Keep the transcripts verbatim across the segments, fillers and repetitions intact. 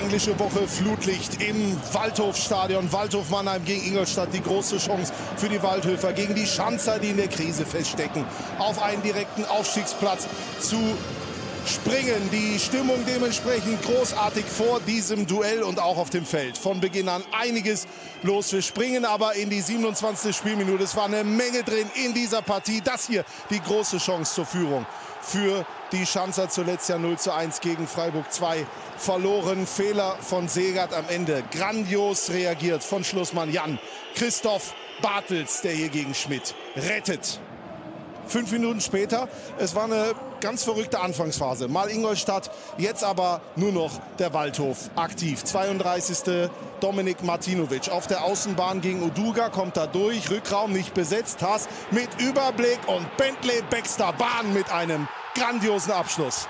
englische Woche Flutlicht im Waldhofstadion. Waldhof Mannheim gegen Ingolstadt. Die große Chance für die Waldhöfer gegen die Schanzer, die in der Krise feststecken, auf einen direkten Aufstiegsplatz zu springen. Die Stimmung dementsprechend großartig vor diesem Duell und auch auf dem Feld. Von Beginn an einiges los. Wir springen aber in die siebenundzwanzigste Spielminute. Es war eine Menge drin in dieser Partie. Das hier die große Chance zur Führung für die Schanzer, zuletzt ja null zu eins gegen Freiburg zwei verloren. Fehler von Segert am Ende. Grandios reagiert von Schlussmann Jan Christoph Bartels, der hier gegen Schmidt rettet. Fünf Minuten später, es war eine ganz verrückte Anfangsphase. Mal Ingolstadt, jetzt aber nur noch der Waldhof aktiv. zweiunddreißigste Dominik Martinovic auf der Außenbahn gegen Uduga, kommt da durch. Rückraum nicht besetzt. Haas mit Überblick und Bentley Baxter Bahn mit einem grandiosen Abschluss.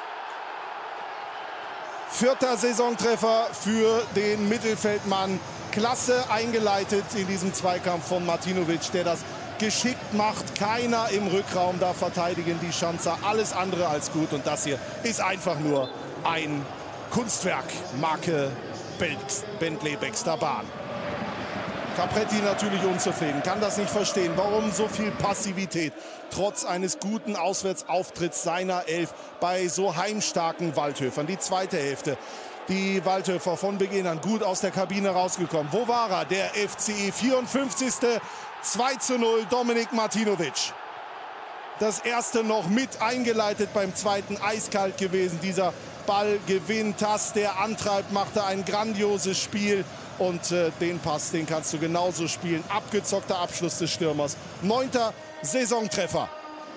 Vierter Saisontreffer für den Mittelfeldmann. Klasse eingeleitet in diesem Zweikampf von Martinovic, der das geschickt macht. Keiner im Rückraum da verteidigen die Schanzer. Alles andere als gut. Und das hier ist einfach nur ein Kunstwerk. Marke Bentley Baxter Bahn. Capretti natürlich unzufrieden, kann das nicht verstehen. Warum so viel Passivität trotz eines guten Auswärtsauftritts seiner Elf bei so heimstarken Waldhöfern? Die zweite Hälfte. Die Waldhöfer von Beginn an gut aus der Kabine rausgekommen. Wo war er? Der F C E. vierundfünfzigste zwei zu null, Dominik Martinovic. Das erste noch mit eingeleitet, beim zweiten eiskalt gewesen. Dieser Ball gewinnt Tass, der antreibt, machte ein grandioses Spiel. Und äh, den Pass, den kannst du genauso spielen. Abgezockter Abschluss des Stürmers. Neunter Saisontreffer.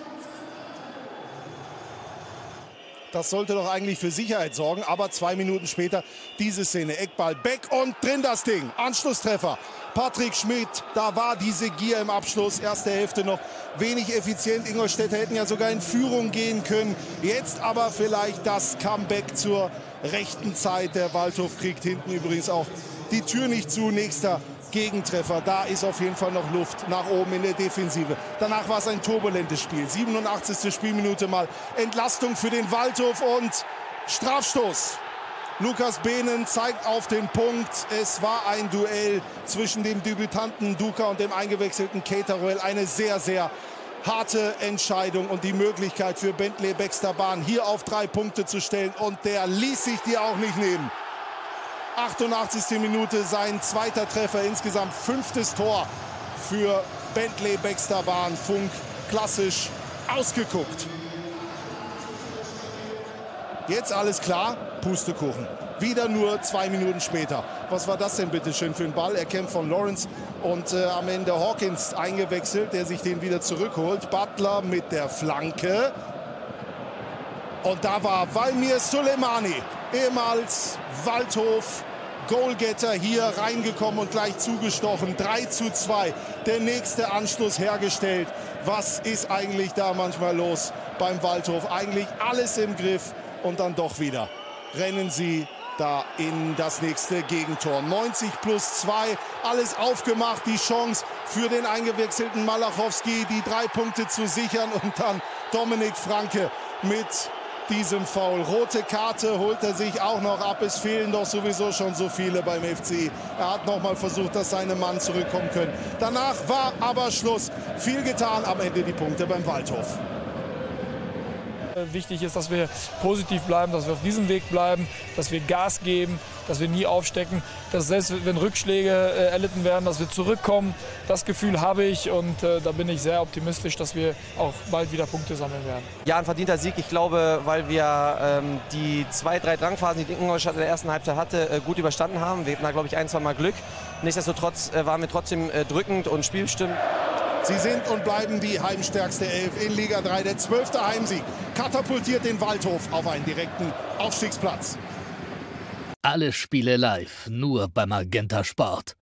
Das sollte doch eigentlich für Sicherheit sorgen. Aber zwei Minuten später diese Szene. Eckball, Beck und drin das Ding. Anschlusstreffer. Patrick Schmidt, da war diese Gier im Abschluss. Erste Hälfte noch wenig effizient. Ingolstädter hätten ja sogar in Führung gehen können. Jetzt aber vielleicht das Comeback zur rechten Zeit. Der Waldhof kriegt hinten übrigens auch die Tür nicht zu. Nächster Gegentreffer. Da ist auf jeden Fall noch Luft nach oben in der Defensive. Danach war es ein turbulentes Spiel. siebenundachtzigste Spielminute mal Entlastung für den Waldhof und Strafstoß. Lukas Behnen zeigt auf den Punkt. Es war ein Duell zwischen dem Debütanten Duka und dem eingewechselten Cateruel. Eine sehr, sehr harte Entscheidung und die Möglichkeit für Bentley Baxter Bahn hier auf drei Punkte zu stellen. Und der ließ sich die auch nicht nehmen. achtundachtzigste Minute sein zweiter Treffer, insgesamt fünftes Tor für Bentley Baxter Bahn. Funk klassisch ausgeguckt. Jetzt alles klar, Pustekuchen. Wieder nur zwei Minuten später. Was war das denn bitte schön für ein Ball? Er kämpft von Lawrence und äh, am Ende Hawkins eingewechselt, der sich den wieder zurückholt. Butler mit der Flanke. Und da war Valmir Suleimani, ehemals Waldhof Goalgetter, hier reingekommen und gleich zugestochen. drei zu zwei, der nächste Anschluss hergestellt. Was ist eigentlich da manchmal los beim Waldhof? Eigentlich alles im Griff und dann doch wieder rennen sie da in das nächste Gegentor. neunzig plus zwei, alles aufgemacht, die Chance für den eingewechselten Malachowski, die drei Punkte zu sichern und dann Dominik Franke mit diesem Foul. Rote Karte holt er sich auch noch ab. Es fehlen doch sowieso schon so viele beim F C. Er hat noch mal versucht, dass seine Mann zurückkommen können. Danach war aber Schluss. Viel getan, am Ende die Punkte beim Waldhof. Wichtig ist, dass wir positiv bleiben, dass wir auf diesem Weg bleiben, dass wir Gas geben, dass wir nie aufstecken, dass selbst wenn Rückschläge äh, erlitten werden, dass wir zurückkommen. Das Gefühl habe ich und äh, da bin ich sehr optimistisch, dass wir auch bald wieder Punkte sammeln werden. Ja, ein verdienter Sieg. Ich glaube, weil wir ähm, die zwei, drei Drangphasen, die Ingolstadt in der ersten Halbzeit hatte, äh, gut überstanden haben. Wir hatten da, glaube ich, ein, zwei Mal Glück. Nichtsdestotrotz äh, waren wir trotzdem äh, drückend und spielbestimmt. Sie sind und bleiben die heimstärkste Elf in Liga drei. Der zwölfte Heimsieg katapultiert den Waldhof auf einen direkten Aufstiegsplatz. Alle Spiele live, nur beim Magenta Sport.